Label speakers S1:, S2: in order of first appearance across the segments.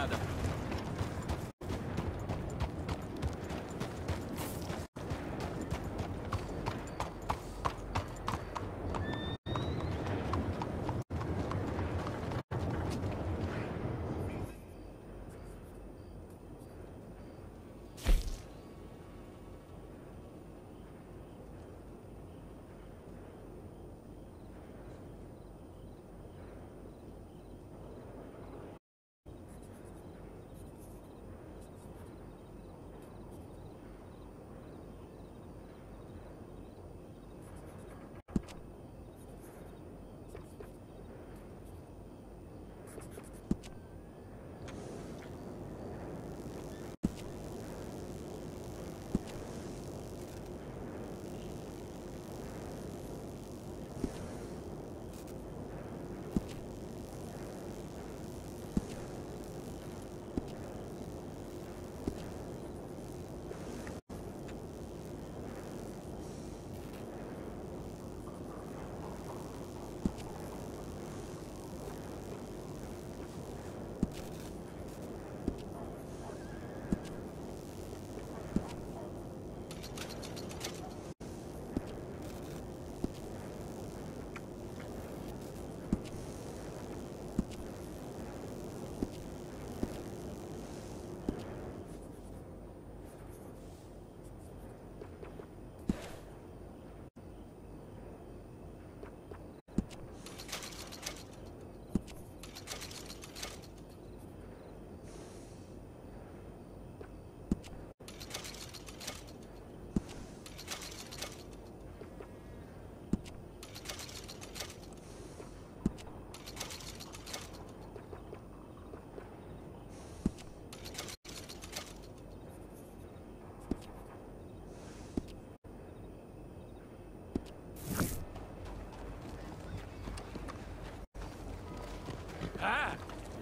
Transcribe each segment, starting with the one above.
S1: надо. Ah!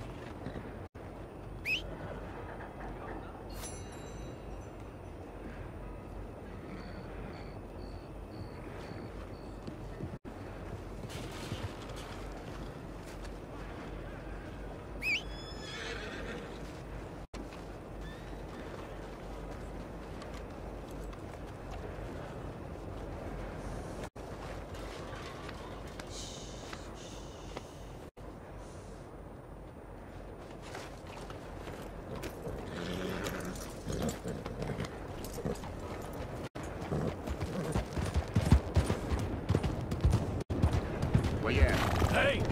S2: Where you at?
S1: Hey!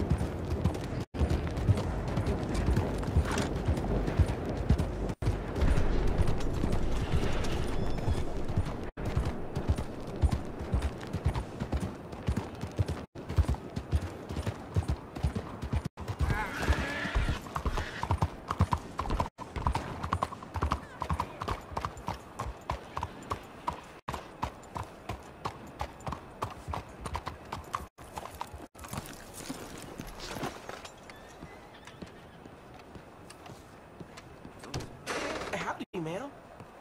S3: Ma'am?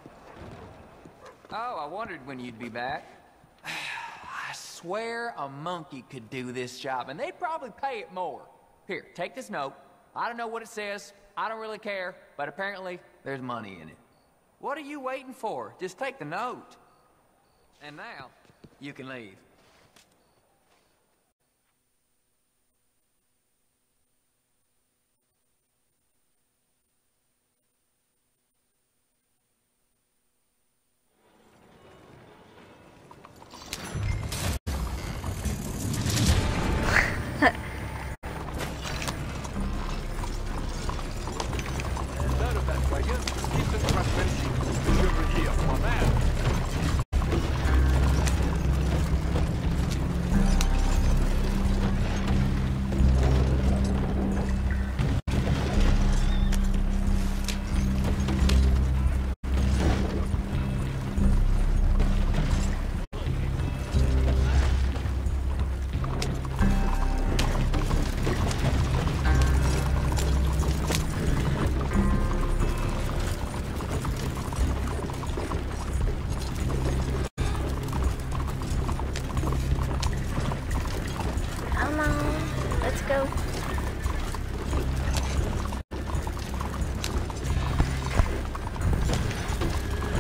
S4: Oh, I wondered when you'd be back. I swear a monkey could do this job, and they'd probably pay it more. Here, take this note. I don't know what it says. I don't really care, but apparently there's money in it. What are you waiting for? Just take the note. And now, you can leave.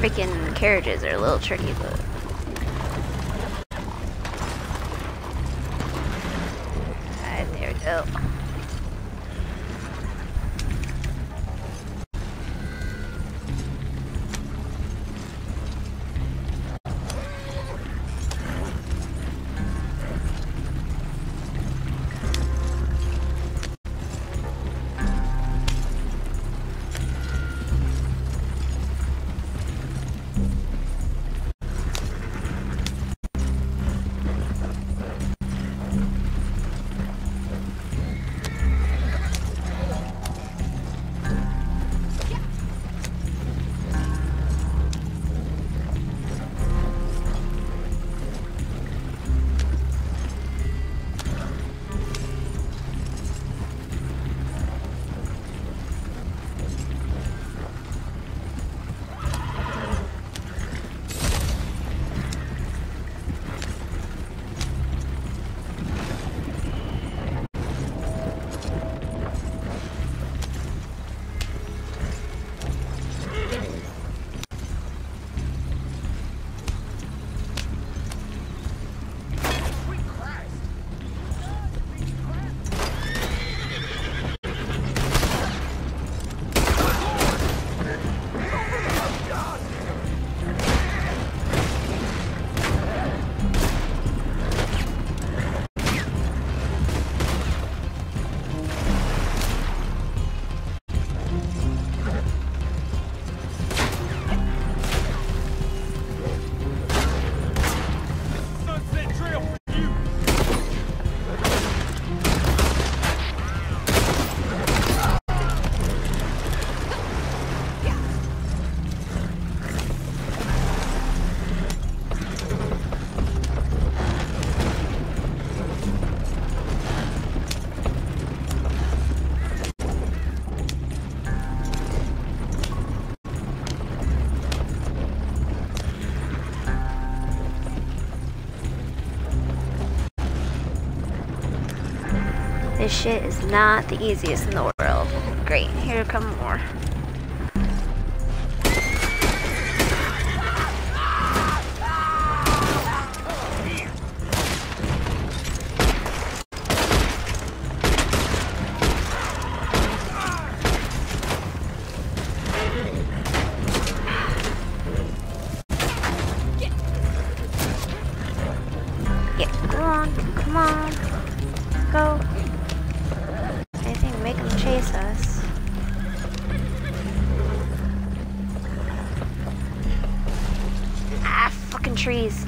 S1: freaking carriages are a little tricky, but... Alright, there we go. This shit is not the easiest in the world. Great, here come more. Yeah, come on, go. Anything to make them chase us. Ah, fucking trees.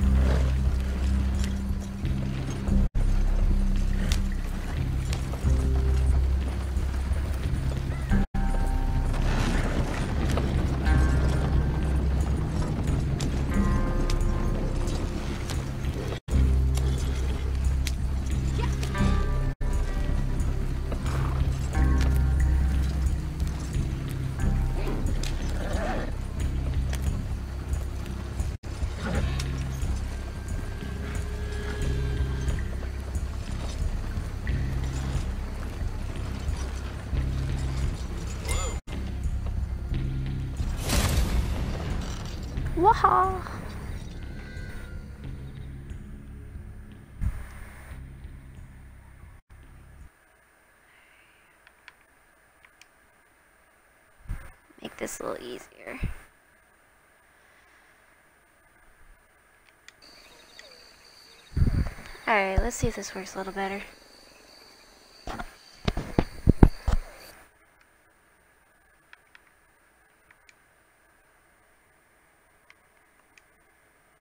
S1: Waha! Make this a little easier. Alright, let's see if this works a little better.